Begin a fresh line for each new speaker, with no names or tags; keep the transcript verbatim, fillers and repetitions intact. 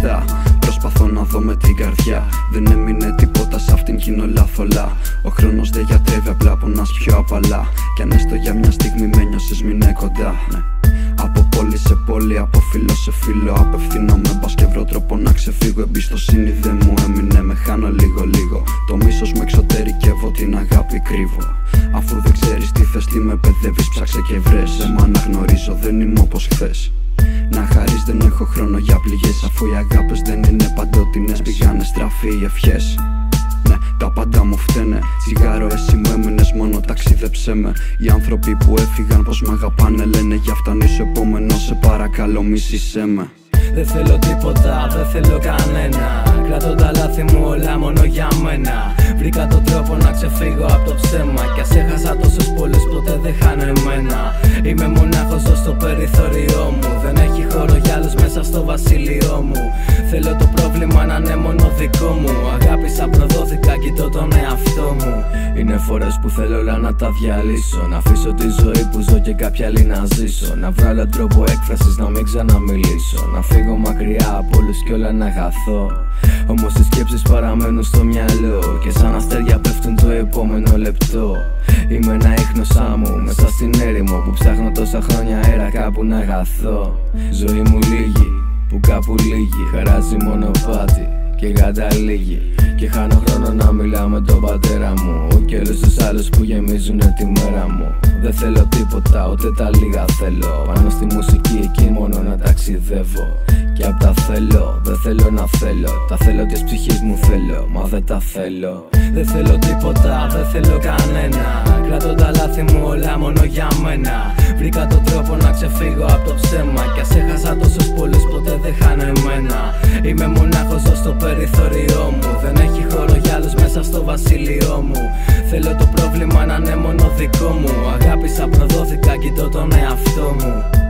ξεχωριστά. Προσπαθώ να δω με την καρδιά, δεν έμεινε τίποτα σ' αυτήν κι είναι όλα θολά. Ο χρόνος δεν γιατρεύει, απλά πονάς πιο απαλά. Κι αν έστω για μια στιγμή με νιώσες, μείνε κοντά, ναι. Από πόλη σε πόλη, από φίλο σε φίλο, απευθύνομαι, μπας και βρω τρόπο να ξεφύγω. Εμπιστοσύνη δεν μου έμεινε, με χάνω λίγο λίγο. Το μίσος μου εξωτερικεύω, την αγάπη κρύβω. Αφού δεν ξέρεις τι θες, τι με παιδεύεις, ψάξε και βρες. Σε μ' αναγνωρίζω, δεν είμαι όπως χθες. Να χαρείς, δεν έχω χρόνο για πληγές, αφού οι αγάπες δεν είναι παντότινες. Πήγανε στραφή οι ευχές, ναι, τα πάντα μου φταίνε. Τσιγάρο εσύ μου έμεινες, μόνο ταξίδεψέ με. Οι άνθρωποι που έφυγαν πως μ' αγαπάνε λένε, για φτάνει στο επόμενο, σε παρακαλώ μίσησέ με.
Δεν θέλω τίποτα, δεν θέλω κανένα. Κρατώ τα λάθη μου όλα μόνο για μένα. Βρήκα τον τρόπο να ξεφύγω από το ψέμα. Κι ας έχασα τόσους πολλούς, ποτέ δεν χάνω εμένα. Είμαι μονάχος, ζω στο περιθώριό μου. Δεν έχει χώρο για άλλους μέσα στο βασίλειό μου. Θέλω το πρόβλημα να είναι μόνο δικό μου. Αγάπησα, προδόθηκα, κοιτώ τον εαυτό μου. Είναι φορές που θέλω όλα να τα διαλύσω. Να αφήσω τη ζωή που ζω και κάποια άλλη να ζήσω. Να βρω άλλο τρόπο έκφρασης, να μην ξαναμιλήσω. Να φύγω μακριά από όλους κι όλα να χαθώ. Όμως οι σκέψεις παραμένουν στο μυαλό και σαν αστέρια πέφτουν το επόμενο λεπτό. Είμαι ένα ίχνος άμμου μέσα στην έρημο που ψάχνω τόσα χρόνια αέρα κάπου να αγαθώ. Ζωή μου λίγη που κάπου λίγη, χαράζει μονοπάτι και καταλήγει. Και χάνω χρόνο να μιλάω με τον πατέρα μου και όλους τους άλλους που γεμίζουνε τη μέρα μου. Δεν θέλω τίποτα, ούτε τα λίγα θέλω. Πάνω στη μουσική εκεί μόνο να ταξιδεύω. Και απ' τα θέλω, δεν θέλω να θέλω. Τα θέλω της ψυχής μου θέλω, μα δεν τα θέλω. Δεν θέλω τίποτα, δεν θέλω κανένα. Κρατώ τα λάθη μου όλα μόνο για μένα. Βρήκα τον τρόπο να ξεφύγω από το ψέμα. Κι ας έχασα τόσους πολλούς, ποτέ δεν χάνω εμένα. Είμαι μονάχος, ζω στο περιθώριό μου. Δεν έχει χώρο για άλλους μέσα στο βασίλειό μου. Θέλω το πρόβλημα να είναι μόνο δικό μου. Αγάπησα, προδόθηκα, κοιτώ τον εαυτό μου.